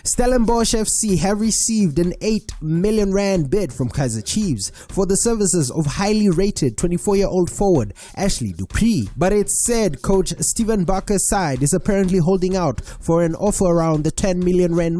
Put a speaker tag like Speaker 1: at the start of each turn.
Speaker 1: Stellenbosch FC have received an R8 million bid from Kaizer Chiefs for the services of highly rated 24-year-old forward Ashley Dupree. But it's said coach Steven Barker's side is apparently holding out for an offer around the R10 million